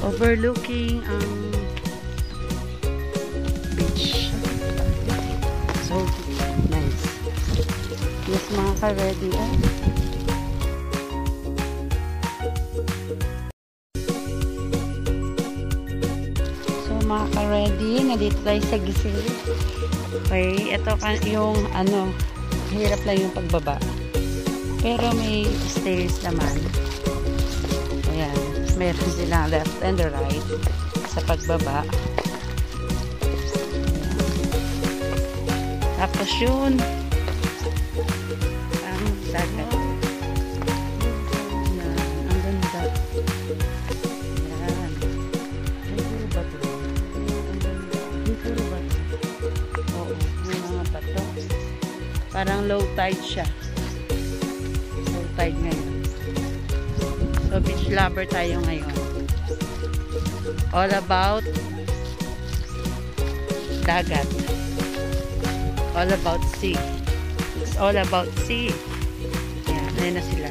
overlooking ang beach. So nice. Yes, mga ka-ready. So mga ka-ready, nandito tayo sa gising. Okay, ito yung hirap lang yung pagbaba. Pero may stairs naman. Ayan, meron silang left and the right sa pagbaba. Tapos yun ang dagat. Ayan, ang ganda. Ayan. Ay, puro bato. Ang ganda. Ay, puro bato. Oo, may mga bato. Parang low tide siya. Low tide ngayon. So, beach lover tayo ngayon. All about dagat. All about sea. It's all about sea. Ayan, ayun na sila.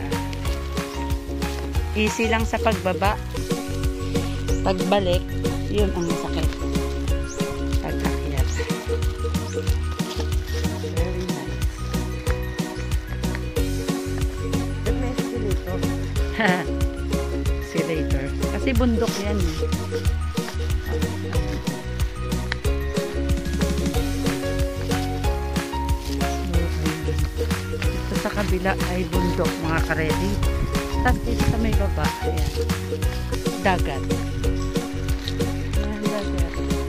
Easy lang sa pagbaba. Pagbalik, yun ang masakit. Pag-akyat. Very nice. May escalator. Escalator. Kasi bundok yan eh. Sa kabila ay bundok, mga ka-ready. Tapos dito sa may baba, ayan, dagat. Ayan, dagat.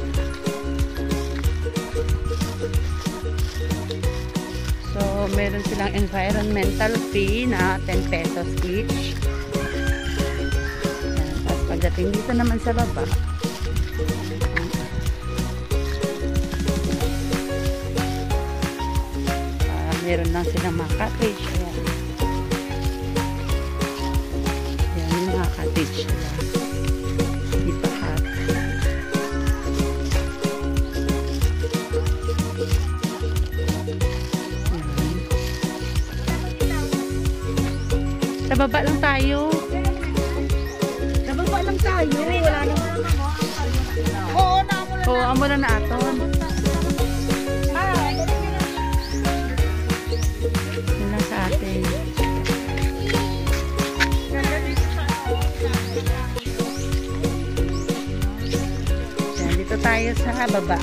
So, meron silang environmental fee na 10 pesos each. Ayan, tapos pagdating dito naman sa baba, meron lang silang mga cottage. Ayan. Ayan yung mga cottage nila. Dito hot. Ayan. Sa baba lang tayo. Sa baba lang tayo. Wala naman. Oo, naamo na. Oo, amo na na aton. Dito tayo sa baba.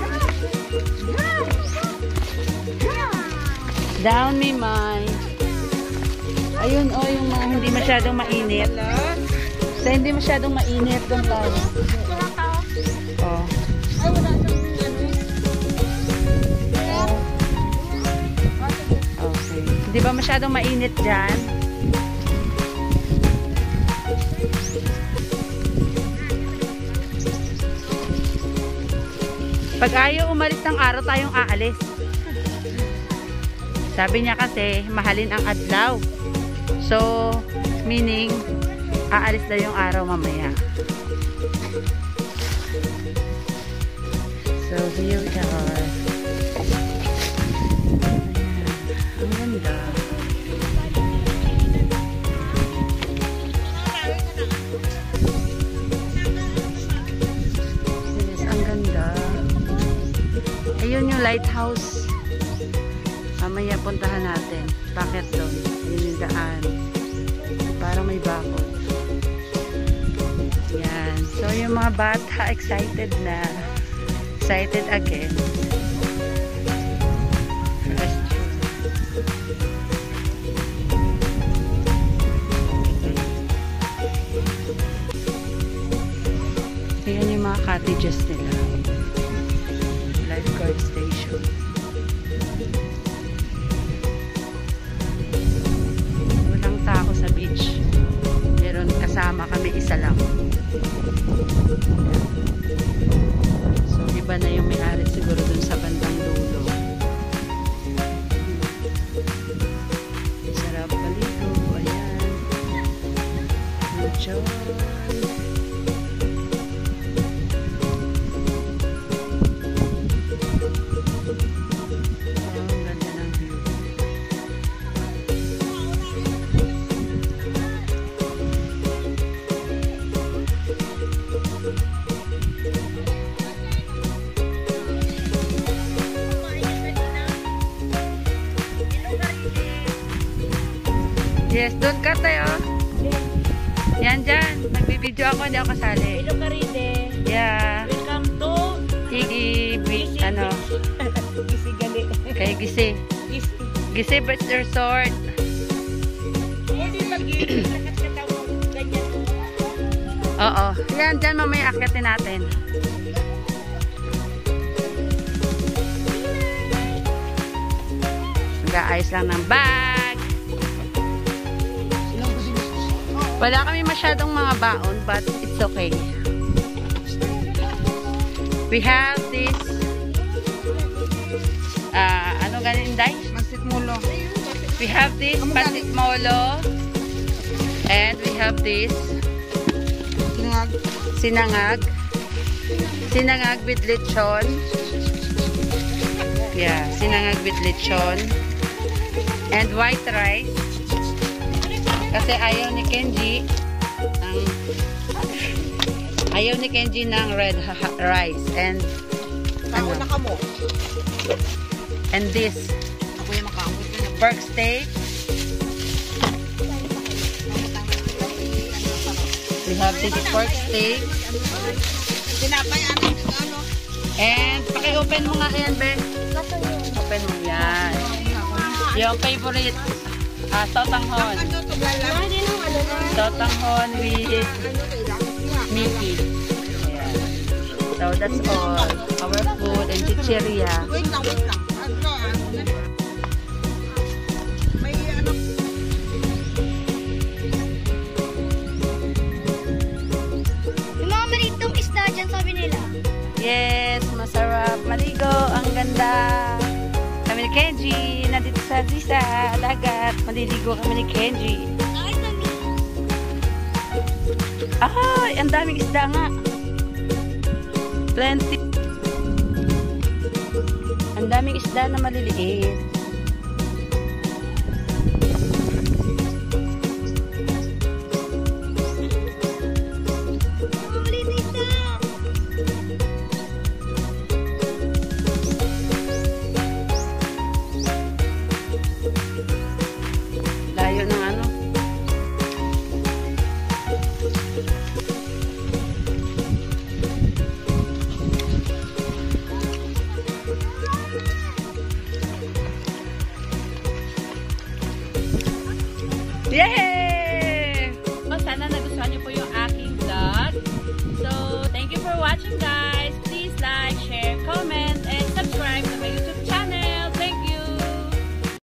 Down me my. Ayun yung mga hindi masyadong mainit. Sa hindi masyadong mainit doon tayo. Oh. Ay, wala siyang Okay. Hindi ba masyadong mainit dyan? Pag ayaw umalis ng araw, tayong aalis. Sabi niya kasi, mahalin ang adlaw. So, meaning, aalis na yung araw mamaya. So, here we are. Ang ganda. Ayun yung lighthouse. Mamaya puntahan natin. Bakit doon? Yun yung daan. Parang may bakod. Yan. So yung mga bata excited na. Excited again. Ayan yung mga cottages nila. Lifeguard station. Walang tao sa beach. Meron kasama kami, isa lang. So, iba na yung may-ari siguro dun sa bandang dulo. Sarap baligo. Ayan. Enjoy. Yes, doon ka tayo. Yan dyan. Nagbibideo ako, hindi ako kasali. Hello Karide. Yeah. Welcome to Gisi, ano? Gisi gali. Kay Gisi. Gisi. Gisi Beach Resort. Hindi mag-iingat ka daw ganyan. Oo. Yan, dyan mamaya akyatin natin. Nag-aayos lang ng bag. Wala kami masyadong mga baon, but it's okay. We have this ano ganin, Day? Mansit mulo. We have this pasit molo. And we have this sinangag. Sinangag with lechon. Yeah, sinangag with lechon. And white rice. Kasi ayaw ni Kenji ng red rice. And ano? And this pork steak. We have this pork steak. And paki-open mo nga yan, be. Open mo yan. Yung favorite sotanghon. Sotanghon with Mickey. Ayan. So that's all. Our food and chicheria. Wait lang. May ano. Yung mga malitong isda dyan, sabi nila. Yes, masarap. Maligo. Ang ganda. Kami ni Kenji. Nandito sa dagat. Maliligo kami ni Kenji. Ay, ang daming isda nga. Plenty. Ang daming isda na maliliit. Layo ng ano. Yay! Sana nagustuhan niyo po yung aking vlog. So, thank you for watching, guys. Please like, share, comment.